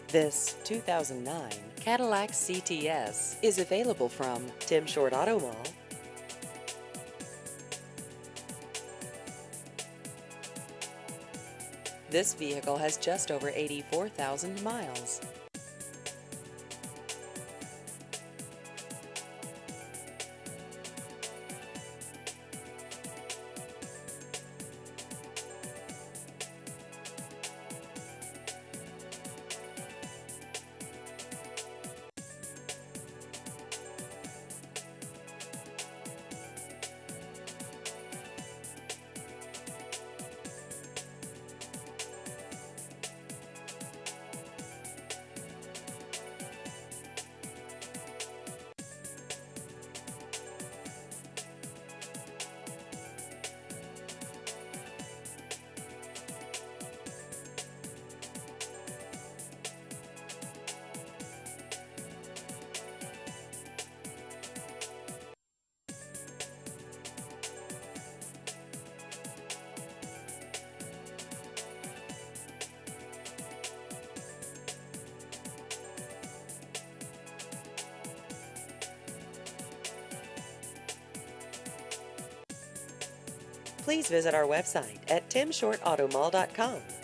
This 2009 Cadillac CTS is available from Tim Short Auto Mall. This vehicle has just over 84,000 miles. Please visit our website at timshortautomall.com.